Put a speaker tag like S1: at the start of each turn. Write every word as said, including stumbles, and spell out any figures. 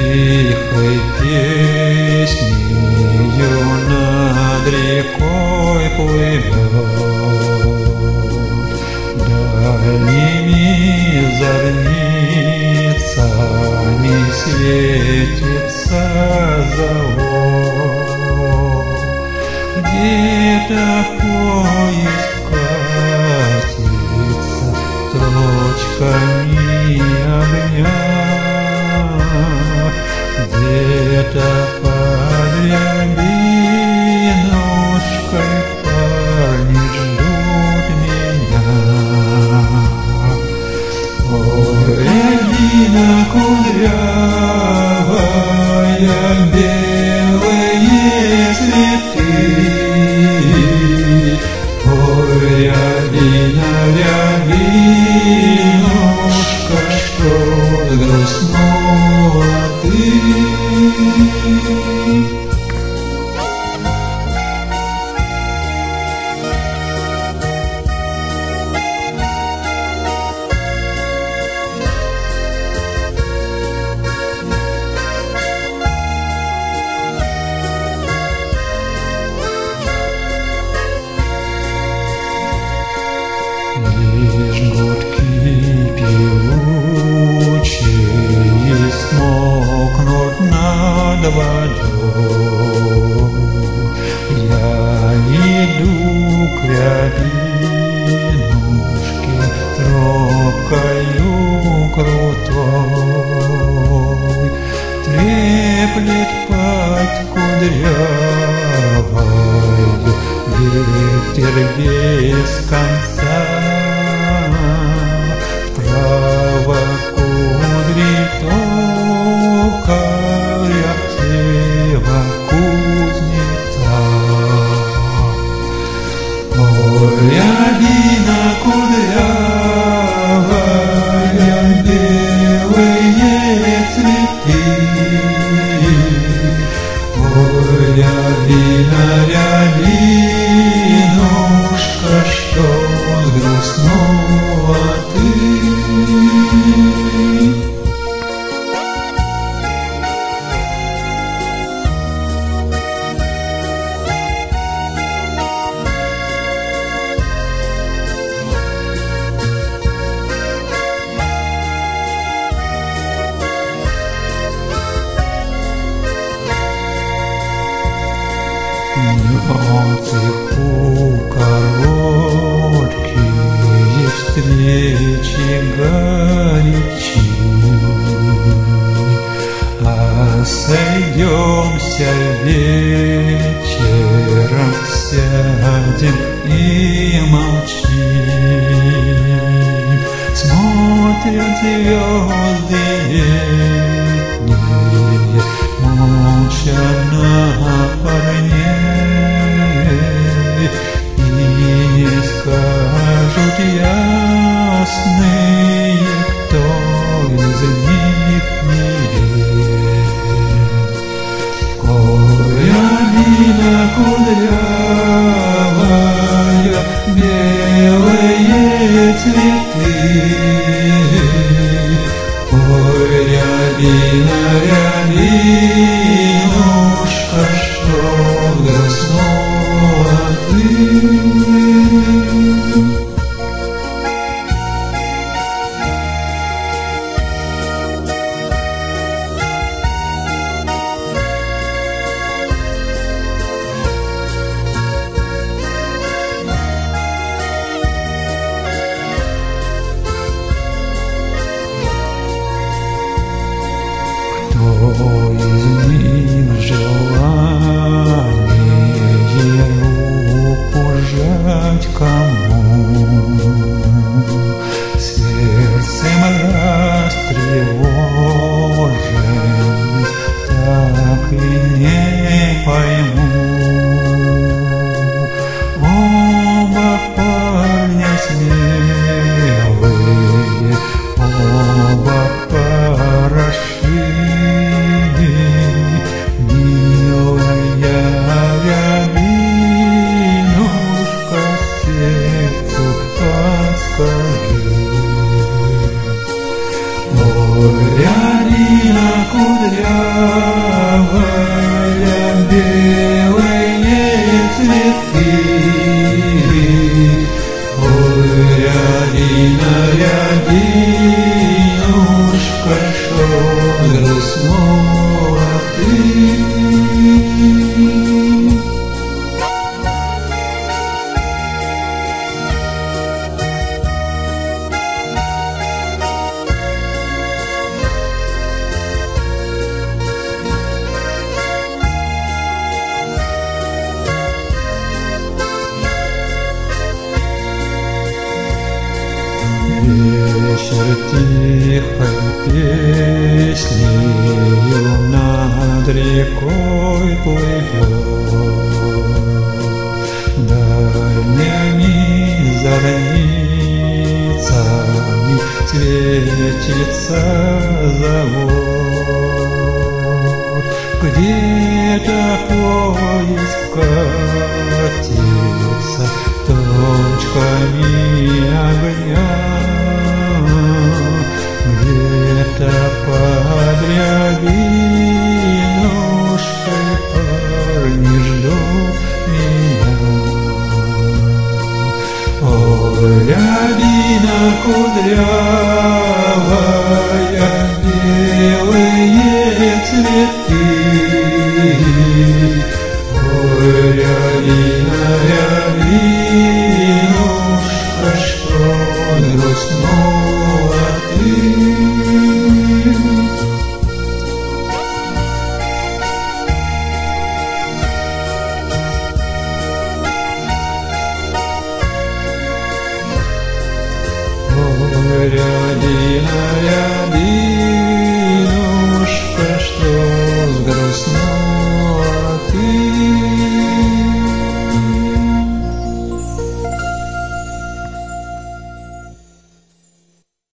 S1: Тихой песнею над рекой плывет, дальними зорницами светится завод. Где-то поезд катится точками огня, где-то под рябинушкой парни ждут меня. Ой, рябина кудрявая, белые цветы. Ой, рябина, рябинушка, что грустнула ты. Лишь гудки певучие смолкнут над водой. Я иду к рябинушке тропкою крутой, треплет под кудрявою ветер без конца. Вправо кудри токаря, слева кузнеца. Ой, рябина кудрявая, белые цветы. Ой, рябина, рябинушка, что грустнула ты. Нюансы короткие, встречи горячи, а сойдемся вечером, сядем и молчим. Смотрят звезды летние, молча на парней, и не скажут ясные, кто из них милее. Ой, рябина кудрявая, белые цветы. Ой, рябина, рябинушка, что грустнула ты. Кто из них желание руку цветы. Ой, рябина, рябинушка, что грустнула ты. Вечер тихой песнею над рекой плывет, дальними зорницами светится завод. Где-то поезд катится точками огня, где-то под рябинушкой парни ждут меня. Ой, рябина кудрявая, белые цветы. Ой, рябина, рябинушка, что грустнула ты. Ой, рябина, рябина,